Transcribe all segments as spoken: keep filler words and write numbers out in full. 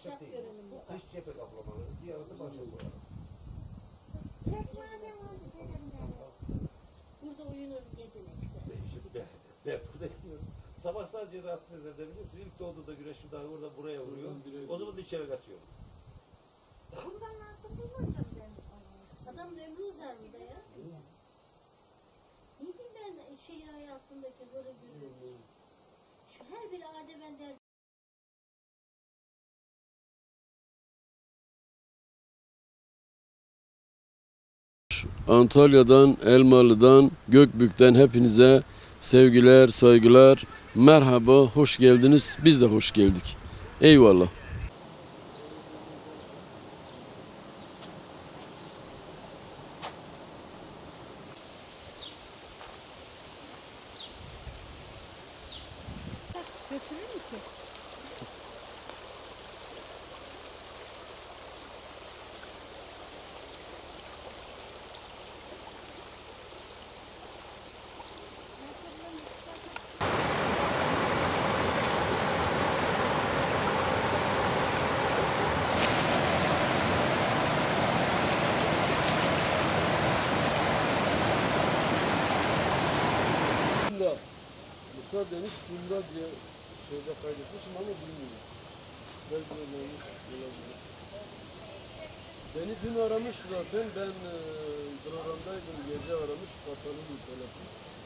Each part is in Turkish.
Dış, dış cephe kaplamalı. Diğerinde başa koyalım. Burada uyunur geceler işte. Ben burada sabah sadece rahatsız edebilirsin. İlk doğduğunda güneş şuradan orada buraya vuruyor. O zaman da içeri kaçıyor. Bundan nasıl bulmadım ben? Adam ömrü uzar mı da ya? Ne bileyim ben şey hayatındaki böyle gözü. Şu her bir ade benden. Antalya'dan, Elmalı'dan, Gökbük'ten hepinize sevgiler, saygılar, merhaba, hoş geldiniz. Biz de hoş geldik. Eyvallah. Götürür mü ki? Musa Deniz Funda diye şeyde kaydetmişim ama bilmiyorum. Belki öyle olmuş olabilir. Beni dün aramış zaten, ben e, programdaydım, gece aramış, kapalı bir telefon.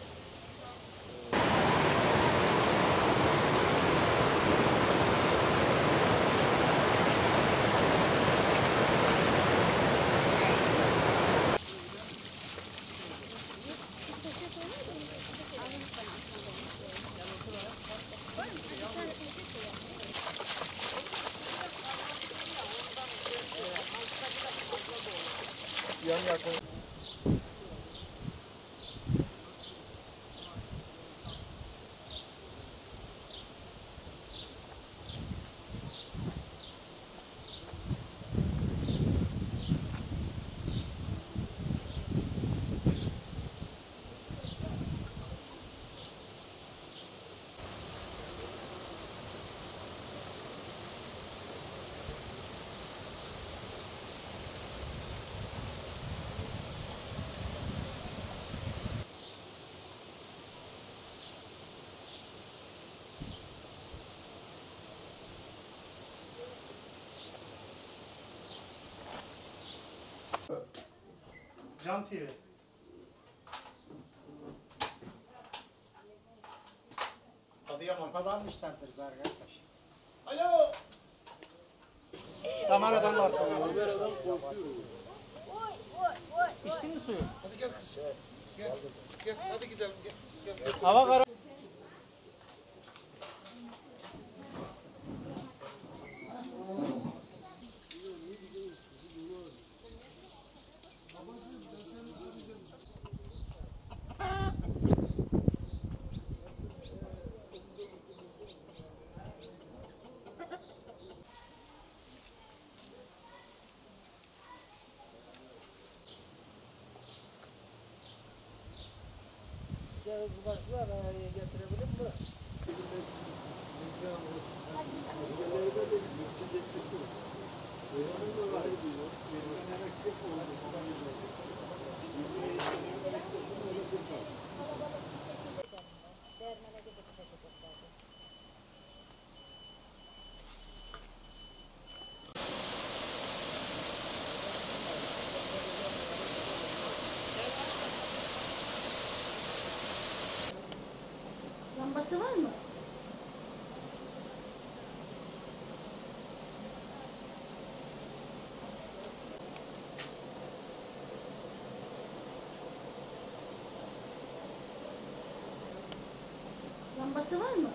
Yan yakın. Can T V. Adıyaman. Kazanmışlardır arkadaş. Alo. Kameradan varsın. Kameradan korkuyorum. İçtin mi suyu? Hadi gel kız. Gel. Gel. Hadi gidelim. Gel. Gel. Hava kara. Bu başlar getirebilir mi? Lambası var mı? Lambası var mı?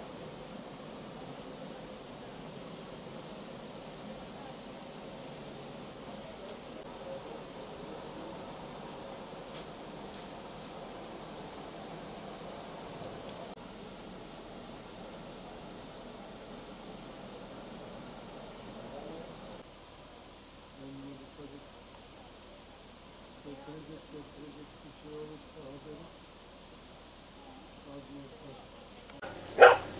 Götürecek, götürecek bir şey olursa haberi.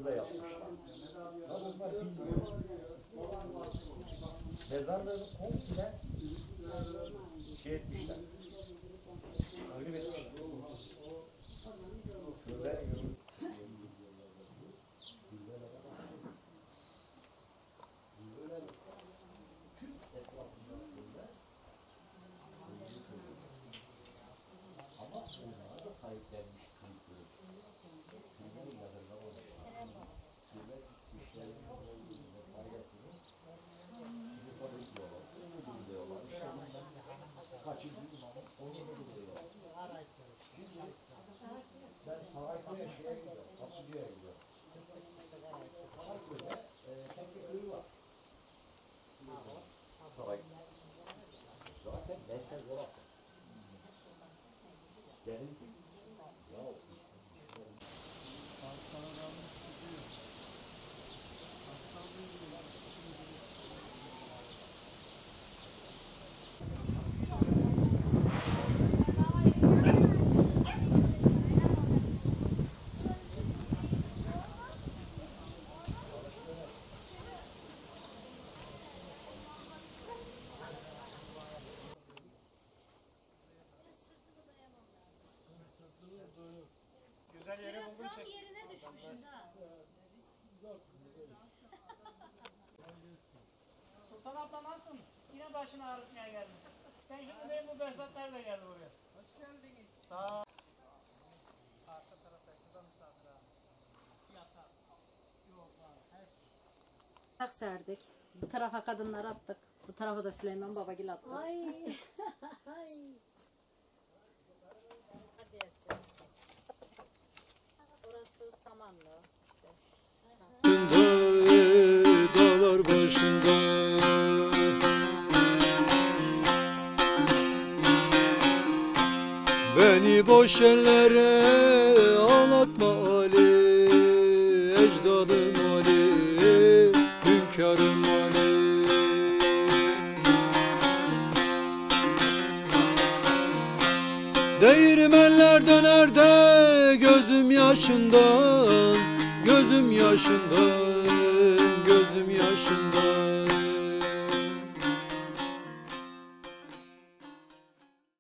burada yapmışlar. Bunlar bilmiyor. Mezarlarını komple şey etmişler. Takip etmişler. Şöyle yürü. Ama onlara da sahiplenmiş kültürü. Kültürü yadırgamamış. Devlet güçlerinin olduğunu ve faydasını Avrupa'da diyorlar. Onu diyorlar. İşte bundan kaçıncı imamı onu diyorlar. Ben Sarayko'ya şeye gidiyorum. Kapıcı'ya gidiyorum. Sarayko'da e, kendi köyü var. Saray. Zaten merkez orası. Deniz ya Güzel yere buldun Tam çek. yerine düşmüşüz ha. Sultan abla nasılsın? Yine başını ağrıtmaya geldin. Sen şimdi değil bu Behzat nerede geldi buraya? Hoş geldiniz. Sağ ol. Arka tarafta kıza misafir abi. Yatak. Yok var. Her şey. Tak serdik. Bu tarafa kadınları attık. Bu tarafa da Süleyman Babagil attık. Ay. Ay. Hadi Esin. Burası Samanlı. İşte. Dağlar başında beni boş ellere ağlatma Ali, ecdadım Ali, hünkârım Ali. Değirmenler döner de gözüm yaşından, gözüm yaşından, gözüm yaşından.